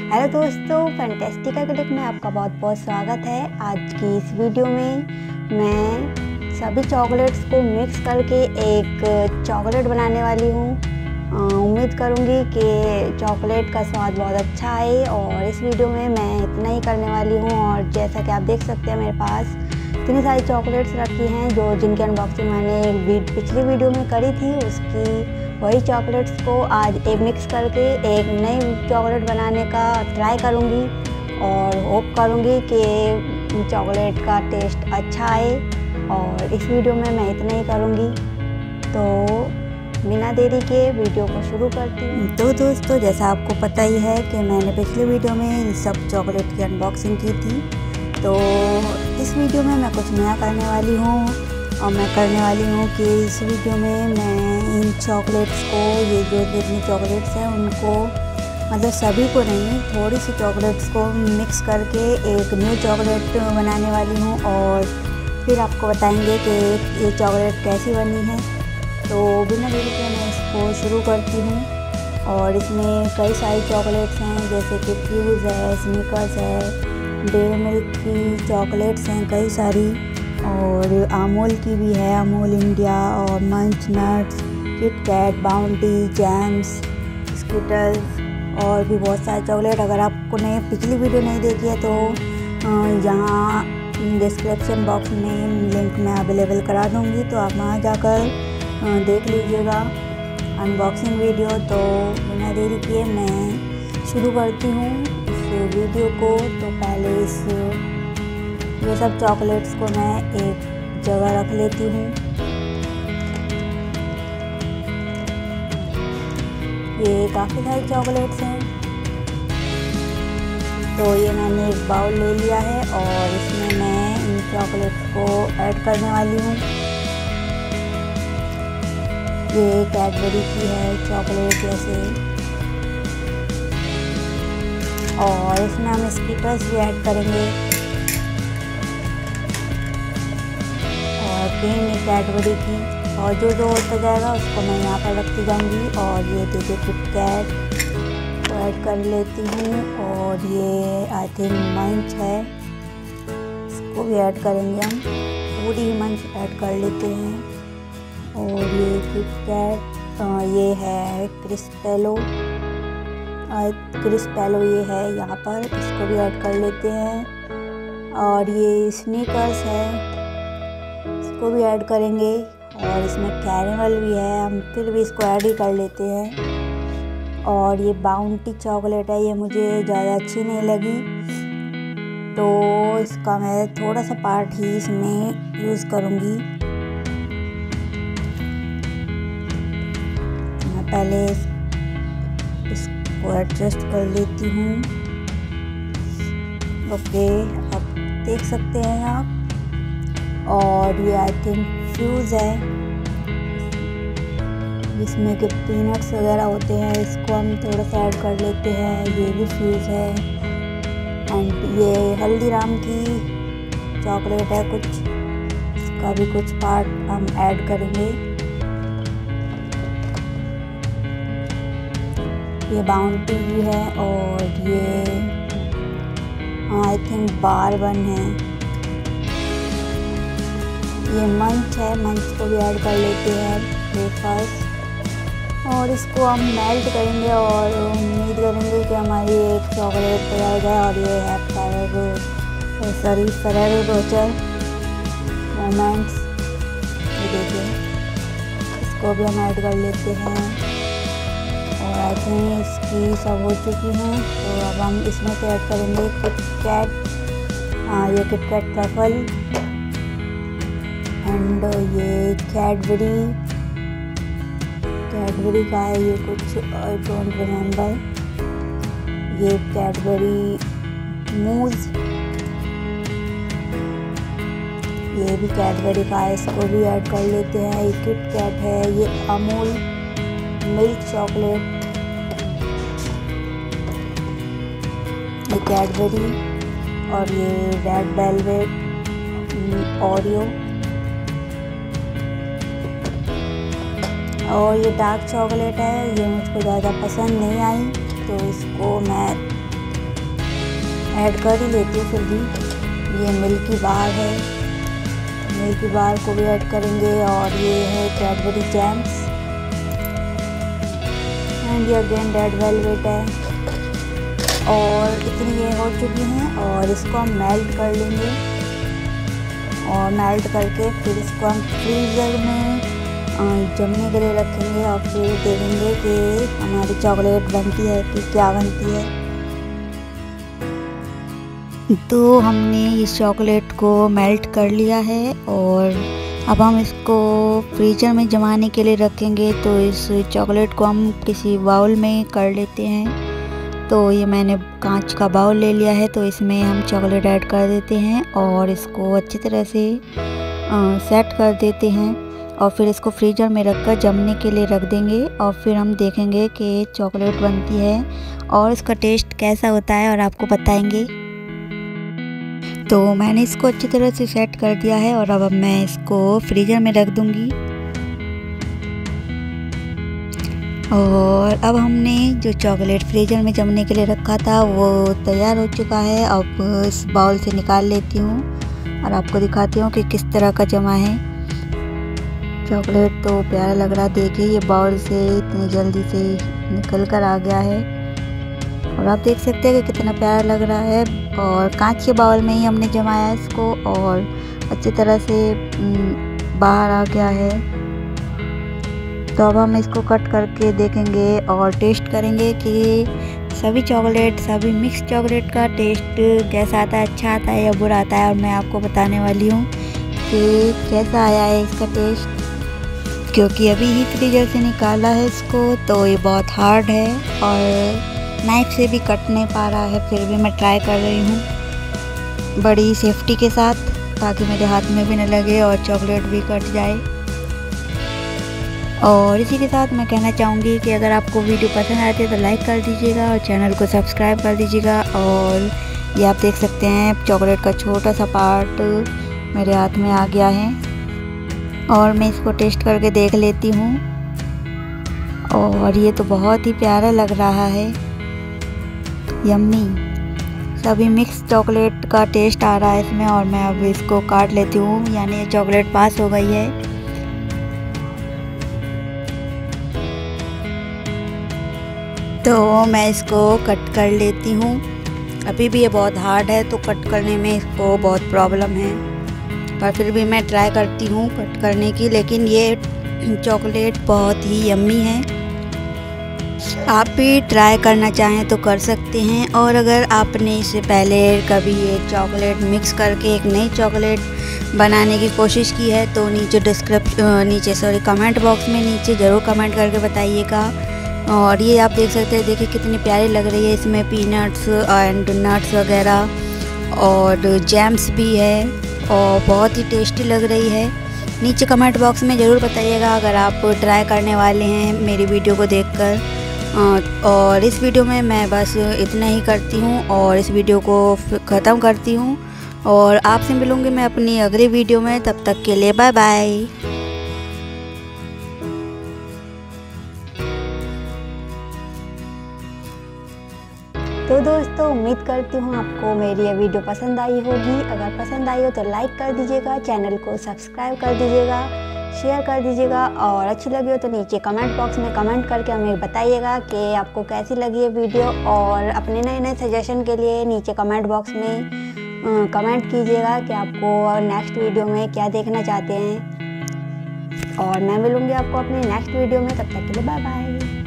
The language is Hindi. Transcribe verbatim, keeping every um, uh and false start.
हेलो दोस्तों, फैंटास्टिका क्लिक में आपका बहुत बहुत स्वागत है। आज की इस वीडियो में मैं सभी चॉकलेट्स को मिक्स करके एक चॉकलेट बनाने वाली हूँ। उम्मीद करूँगी कि चॉकलेट का स्वाद बहुत अच्छा आए और इस वीडियो में मैं इतना ही करने वाली हूँ। और जैसा कि आप देख सकते हैं मेरे पास इतनी सारी चॉकलेट्स रखी हैं जो जिनकी अनबॉक्सिंग मैंने पिछली वीडियो में करी थी, उसकी वही चॉकलेट्स को आज एक मिक्स करके एक नई चॉकलेट बनाने का ट्राई करूँगी और होप करूँगी कि चॉकलेट का टेस्ट अच्छा आए। और इस वीडियो में मैं इतना ही करूँगी, तो बिना देरी के वीडियो को शुरू करती हूँ। तो दोस्तों, जैसा आपको पता ही है कि मैंने पिछले वीडियो में इन सब चॉकलेट की अनबॉक्सिंग की थी, तो इस वीडियो में मैं कुछ नया करने वाली हूँ। और मैं करने वाली हूँ कि इस वीडियो में मैं इन चॉकलेट्स को, ये जो जितनी चॉकलेट्स हैं उनको, मतलब सभी को नहीं, थोड़ी सी चॉकलेट्स को मिक्स करके एक न्यू चॉकलेट बनाने वाली हूँ और फिर आपको बताएंगे कि ये चॉकलेट कैसी बनी है। तो बिना देरी के मैं इसको शुरू करती हूँ। और इसमें कई सारी चॉकलेट्स हैं, जैसे कि फ्यूज़ है, स्निकर्स है, डेयरी मिल्क की चॉकलेट्स हैं कई सारी, और अमूल की भी है, अमूल इंडिया, और Munch Nuts, Kit Kat, Bounty, Gems, Skittles और भी बहुत सारे चॉकलेट। अगर आपको ने पिछली वीडियो नहीं देखी है तो यहाँ डिस्क्रिप्शन बॉक्स में लिंक मैं अवेलेबल करा दूँगी, तो आप वहाँ जाकर देख लीजिएगा अनबॉक्सिंग वीडियो। तो बिना देरी किए मैं शुरू करती हूँ इस वीडियो को। तो पहले इस ये सब चॉकलेट्स को मैं एक जगह रख लेती हूँ। ये काफ़ी सारी चॉकलेट्स हैं, तो ये मैंने एक बाउल ले लिया है और इसमें मैं इन चॉकलेट्स को ऐड करने वाली हूँ। ये कैडबरी की है चॉकलेट जैसे, और इसमें हम स्किटर्स भी ऐड करेंगे। ये कैडबरी की, और जो जो होता जाएगा उसको मैं यहाँ पर रखती जाऊँगी। और ये देखिए किट कैट को ऐड कर लेती हूँ, और ये आई थिंक मंच है, इसको भी ऐड करेंगे हम, पूरी मंच ऐड कर लेते हैं। और ये किट कैट, ये है क्रिस्पेलो, क्रिस्पेलो ये है यहाँ पर, इसको भी ऐड कर लेते हैं। और ये स्नीकर्स है, को भी ऐड करेंगे। और इसमें कैरेमल भी है, हम फिर भी इसको ऐड ही कर लेते हैं। और ये बाउंटी चॉकलेट है, ये मुझे ज़्यादा अच्छी नहीं लगी, तो इसका मैं थोड़ा सा पार्ट ही इसमें यूज़ करूँगी। मैं पहले इसको एडजस्ट कर लेती हूँ। ओके, अब देख सकते हैं आप। और ये आई थिंक फ्यूज़ है, जिसमें कि पीनट्स वगैरह होते हैं, इसको हम थोड़ा सा ऐड कर लेते हैं। ये भी फ्यूज़ है। एंड ये हल्दीराम की चॉकलेट है कुछ, इसका भी कुछ पार्ट हम ऐड करेंगे। ये बाउंटी भी है, और ये आई थिंक बार बन है। ये मंच है, मंच को भी ऐड कर लेते हैं ब्रेकफास्ट। और इसको हम मेल्ट करेंगे और उम्मीद करेंगे कि हमारी एक चॉकलेट तैयार हो जाए। और ये है Ferrero sorry Ferrero Rocher moments, ये देखिए, इसको भी हम ऐड कर लेते हैं। और आई थिंक इसकी सब हो चुकी हैं, तो अब हम इसमें से ऐड करेंगे किट कैट, ये किट कैट ट्रफल, एंड ये कैडबरी, कैडबरी का है ये कुछ, आई डोंट रिमेम्बर। ये कैडबरी मूज, ये भी कैडबरी का है, इसको भी ऐड कर लेते हैं। ये किट कैट है, ये अमूल मिल्क चॉकलेट, ये कैडबरी, और ये रेड वेलवेट ओरियो, और ये डार्क चॉकलेट है, ये मुझको ज़्यादा पसंद नहीं आई, तो इसको मैं ऐड कर ही लेती हूँ फिर भी। ये मिल्की बार है, मिल्की बार को भी ऐड करेंगे। और ये है कैडबरी जैम्स एंड ये अगेन रेड वेलवेट है। और इतनी ये हो चुकी हैं और इसको हम मेल्ट कर लेंगे। और मेल्ट करके फिर इसको हम फ्रीज़र में जमने के लिए रखेंगे और फिर देखेंगे कि हमारी चॉकलेट बनती है कि क्या बनती है। तो हमने इस चॉकलेट को मेल्ट कर लिया है और अब हम इसको फ्रीजर में जमाने के लिए रखेंगे। तो इस चॉकलेट को हम किसी बाउल में कर लेते हैं। तो ये मैंने कांच का बाउल ले लिया है, तो इसमें हम चॉकलेट ऐड कर देते हैं और इसको अच्छी तरह से आ, सेट कर देते हैं और फिर इसको फ्रीजर में रखकर जमने के लिए रख देंगे। और फिर हम देखेंगे कि चॉकलेट बनती है और इसका टेस्ट कैसा होता है और आपको बताएंगे। तो मैंने इसको अच्छी तरह से सेट कर दिया है और अब मैं इसको फ्रीजर में रख दूंगी। और अब हमने जो चॉकलेट फ्रीजर में जमने के लिए रखा था वो तैयार हो चुका है। अब इस बाउल से निकाल लेती हूँ और आपको दिखाती हूँ कि किस तरह का जमा है। चॉकलेट तो प्यारा लग रहा है, देखिए ये बाउल से इतनी जल्दी से निकल कर आ गया है और आप देख सकते हैं कि कितना प्यारा लग रहा है। और कांच के बाउल में ही हमने जमाया इसको और अच्छी तरह से बाहर आ गया है। तो अब हम इसको कट करके देखेंगे और टेस्ट करेंगे कि सभी चॉकलेट सभी मिक्स चॉकलेट का टेस्ट कैसा आता है, अच्छा आता है या बुरा आता है। और मैं आपको बताने वाली हूँ कि कैसा आया है इसका टेस्ट, क्योंकि अभी ही फ्रीजर से निकाला है इसको। तो ये बहुत हार्ड है और नाइफ से भी कट नहीं पा रहा है, फिर भी मैं ट्राई कर रही हूँ बड़ी सेफ्टी के साथ ताकि मेरे हाथ में भी न लगे और चॉकलेट भी कट जाए। और इसी के साथ मैं कहना चाहूँगी कि अगर आपको वीडियो पसंद आती है तो लाइक कर दीजिएगा और चैनल को सब्सक्राइब कर दीजिएगा। और ये आप देख सकते हैं चॉकलेट का छोटा सा पार्ट मेरे हाथ में आ गया है और मैं इसको टेस्ट करके देख लेती हूँ। और ये तो बहुत ही प्यारा लग रहा है, यम्मी। सभी मिक्स चॉकलेट का टेस्ट आ रहा है इसमें। और मैं अब इसको काट लेती हूँ, यानी ये चॉकलेट पास हो गई है। तो मैं इसको कट कर लेती हूँ। अभी भी ये बहुत हार्ड है तो कट करने में इसको बहुत प्रॉब्लम है, पर फिर भी मैं ट्राई करती हूँ कट करने की। लेकिन ये चॉकलेट बहुत ही यम्मी है, आप भी ट्राई करना चाहें तो कर सकते हैं। और अगर आपने इससे पहले कभी ये चॉकलेट मिक्स करके एक नई चॉकलेट बनाने की कोशिश की है तो नीचे डिस्क्रिप्शन नीचे सॉरी कमेंट बॉक्स में नीचे ज़रूर कमेंट करके बताइएगा। और ये आप देख सकते हैं, देखिए कितनी प्यारी लग रही है। इसमें पीनट्स एंड नट्स वगैरह और जैम्स भी है और बहुत ही टेस्टी लग रही है। नीचे कमेंट बॉक्स में ज़रूर बताइएगा अगर आप ट्राई करने वाले हैं मेरी वीडियो को देखकर। और इस वीडियो में मैं बस इतना ही करती हूँ और इस वीडियो को ख़त्म करती हूँ और आपसे मिलूँगी मैं अपनी अगली वीडियो में। तब तक के लिए बाय बाय। तो दोस्तों उम्मीद करती हूँ आपको मेरी ये वीडियो पसंद आई होगी। अगर पसंद आई हो तो लाइक कर दीजिएगा, चैनल को सब्सक्राइब कर दीजिएगा, शेयर कर दीजिएगा और अच्छी लगी हो तो नीचे कमेंट बॉक्स में कमेंट करके हमें बताइएगा कि आपको कैसी लगी है वीडियो। और अपने नए नए सजेशन के लिए नीचे कमेंट बॉक्स में कमेंट कीजिएगा कि आपको नेक्स्ट वीडियो में क्या देखना चाहते हैं। और मैं मिलूँगी आपको अपनी नेक्स्ट वीडियो में, तब तक के लिए बाय बाय।